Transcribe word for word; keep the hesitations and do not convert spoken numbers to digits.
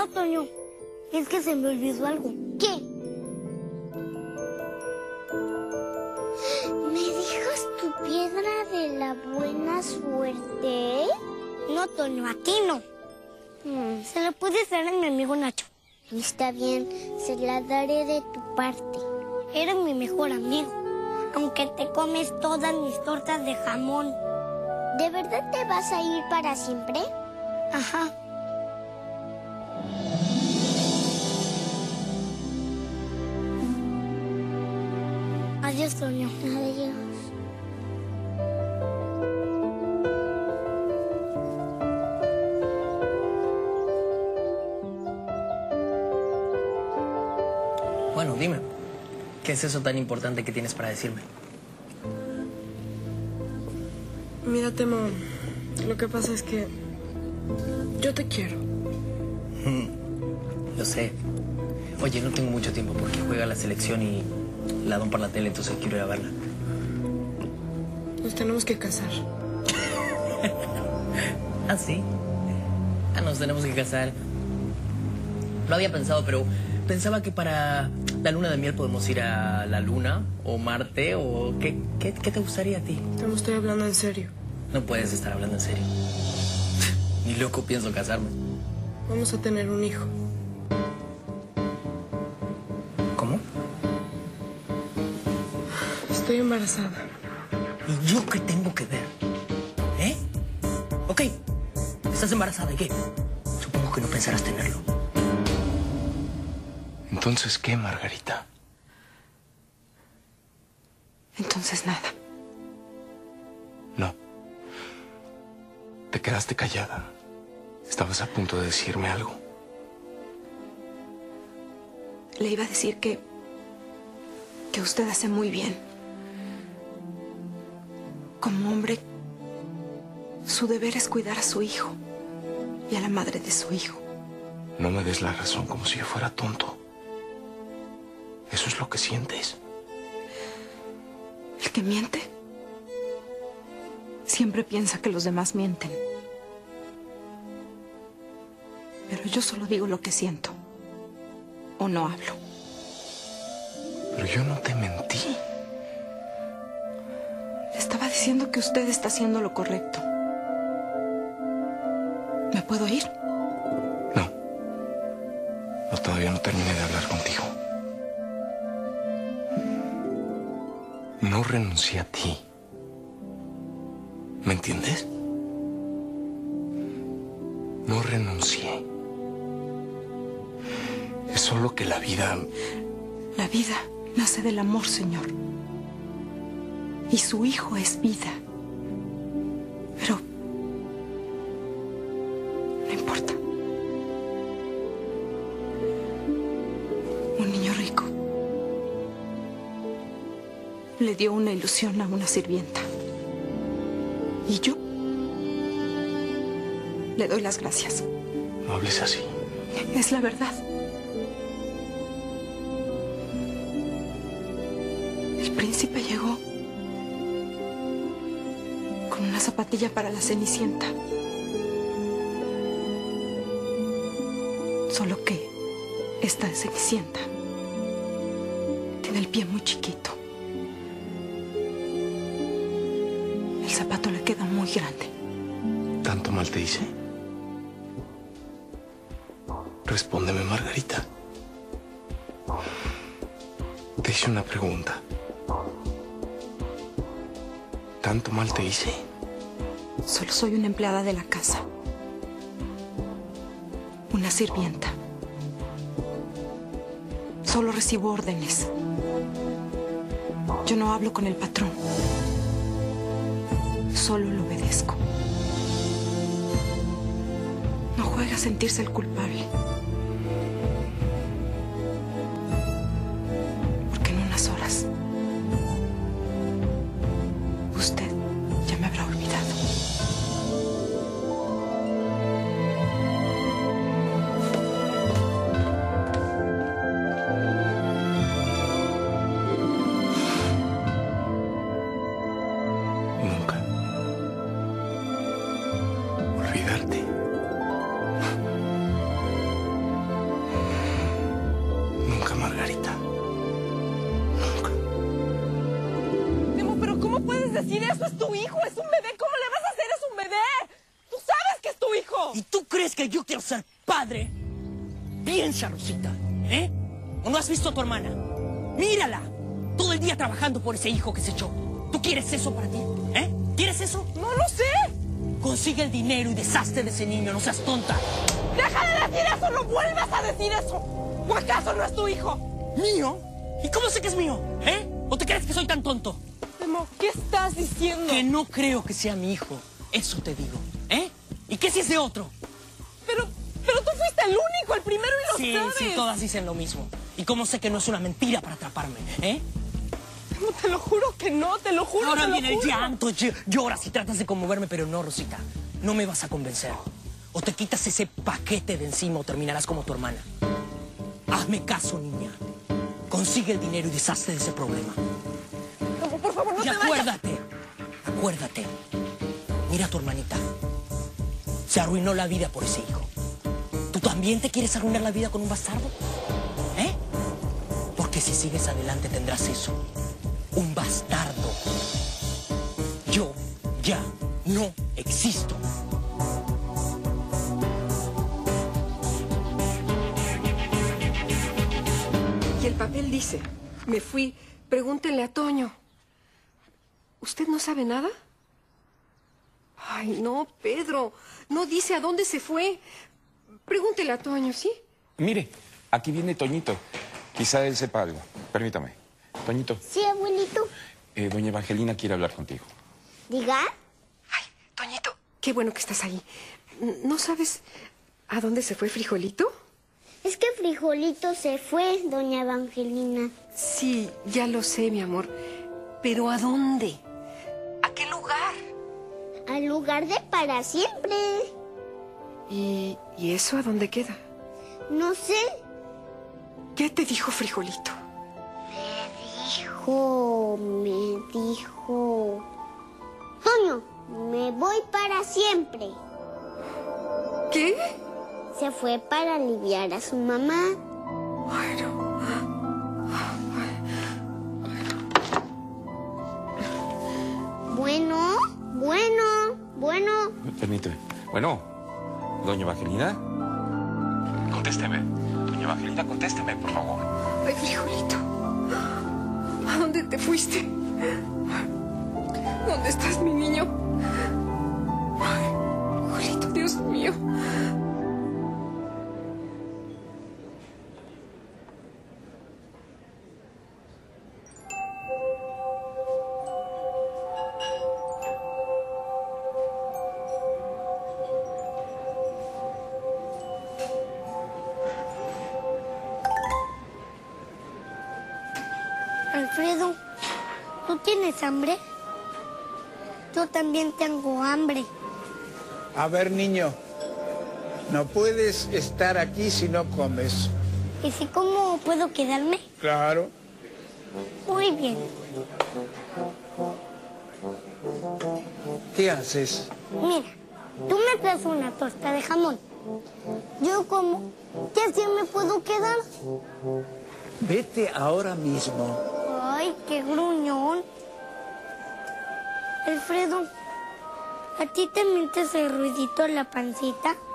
No, Toño. Es que se me olvidó algo. ¿Qué? ¿Me dejas tu piedra de la buena suerte? No, Toño, a ti no. Hmm. Se la puedes dar a mi amigo Nacho. Está bien, se la daré de tu parte. Eres mi mejor amigo, aunque te comes todas mis tortas de jamón. ¿De verdad te vas a ir para siempre? Ajá. Adiós, Toño. Adiós. Bueno, dime, ¿qué es eso tan importante que tienes para decirme? Mira, Temo, lo que pasa es que yo te quiero. Lo sé. Oye, no tengo mucho tiempo porque juega la selección y la dan por la tele, entonces quiero ir a verla. Nos tenemos que casar. ¿Ah, sí? Ah, nos tenemos que casar. Lo había pensado, pero pensaba que para la luna de miel podemos ir a la luna o Marte o... ¿Qué, qué, qué te gustaría a ti? Temo, estoy hablando en serio. No puedes estar hablando en serio. Ni loco pienso casarme. Vamos a tener un hijo. ¿Cómo? Estoy embarazada. ¿Y yo qué tengo que ver? ¿Eh? Ok, estás embarazada, ¿y qué? Supongo que no pensarás tenerlo. Entonces, ¿qué, Margarita? Entonces nada. No. Te quedaste callada. Estabas a punto de decirme algo. Le iba a decir que... que usted hace muy bien. Como hombre, su deber es cuidar a su hijo y a la madre de su hijo. No me des la razón como si yo fuera tonto. Eso es lo que sientes. El que miente siempre piensa que los demás mienten. Pero yo solo digo lo que siento. O no hablo. Pero yo no te mentí. Le estaba diciendo que usted está haciendo lo correcto. ¿Me puedo ir? No. No, todavía no terminé de hablar contigo. No renuncié a ti. ¿Me entiendes? No renuncié. Es solo que la vida... La vida nace del amor, señor. Y su hijo es vida. Pero... no importa. Un niño rico le dio una ilusión a una sirvienta. Y yo le doy las gracias. No hables así. Es la verdad. El príncipe llegó con una zapatilla para la Cenicienta. Solo que esta Cenicienta tiene el pie muy chiquito. El zapato le queda muy grande. ¿Tanto mal te hice? Respóndeme, Margarita. Te hice una pregunta. ¿Tanto mal te hice? Solo soy una empleada de la casa. Una sirvienta. Solo recibo órdenes. Yo no hablo con el patrón. Solo lo obedezco. No juega a sentirse el culpable. Porque en unas horas usted ya me habrá olvidado. Nunca. Olvidarte. puedes decir eso? Es tu hijo, es un bebé. ¿Cómo le vas a hacer? Es un bebé. Tú sabes que es tu hijo. ¿Y tú crees que yo quiero ser padre? Piensa, Rosita, ¿eh? ¿O no has visto a tu hermana? Mírala, todo el día trabajando por ese hijo que se echó. ¿Tú quieres eso para ti? ¿Eh? ¿Quieres eso? No lo sé. Consigue el dinero y deshazte de ese niño, no seas tonta. ¡Deja de decir eso! ¡No vuelvas a decir eso! ¿O acaso no es tu hijo? ¿Mío? ¿Y cómo sé que es mío? ¿Eh? ¿O te crees que soy tan tonto? Temo, ¿qué estás diciendo? Que no creo que sea mi hijo. Eso te digo. ¿Eh? ¿Y qué si es de otro? Pero, pero tú fuiste el único, el primero y lo Sí, sabes. sí, todas dicen lo mismo. ¿Y cómo sé que no es una mentira para atraparme? ¿Eh? Temo, te lo juro que no, te lo juro, Ahora te lo viene el juro. llanto, ll- lloras y tratas de conmoverme, pero no, Rosita. No me vas a convencer. O te quitas ese paquete de encima o terminarás como tu hermana. Hazme caso, niña. Consigue el dinero y deshazte de ese problema. Temo, por favor, no Y te vayas. acuérdate, acuérdate. Mira a tu hermanita. Se arruinó la vida por ese hijo. ¿Tú también te quieres arruinar la vida con un bastardo? ¿Eh? Porque si sigues adelante tendrás eso. Un bastardo. Yo ya no existo. Y el papel dice, me fui, pregúntenle a Toño. ¿Usted no sabe nada? Ay, no, Pedro, no dice a dónde se fue. Pregúntele a Toño, ¿sí? Mire, aquí viene Toñito. Quizá él sepa algo. Permítame. Toñito, Sí, abuelito. eh, doña Evangelina quiere hablar contigo. Diga. Ay, Toñito, qué bueno que estás ahí. ¿No sabes a dónde se fue Frijolito? Es que Frijolito se fue, doña Evangelina. Sí, ya lo sé, mi amor. ¿Pero a dónde? ¿A qué lugar? Al lugar de para siempre. ¿Y, y eso a dónde queda? No sé. ¿Qué te dijo Frijolito? Dijo, me dijo... Toño, me voy para siempre. ¿Qué? Se fue para aliviar a su mamá. Ay, no. Bueno, bueno, bueno. Permíteme. Bueno, doña Evangelina. Contésteme. Doña Evangelina, contésteme, por favor. Ay, Frijolito. ¿A dónde te fuiste? ¿Dónde estás, mi niño? Ay, Frijolito, Dios mío. Alfredo, ¿tú tienes hambre? Yo también tengo hambre. A ver, niño, no puedes estar aquí si no comes. ¿Y si cómo puedo quedarme? Claro. Muy bien. ¿Qué haces? Mira, tú me traes una torta de jamón. Yo como, ¿qué así me puedo quedar? Vete ahora mismo. Ay, qué gruñón. Alfredo, ¿a ti también te hace ruidito la pancita?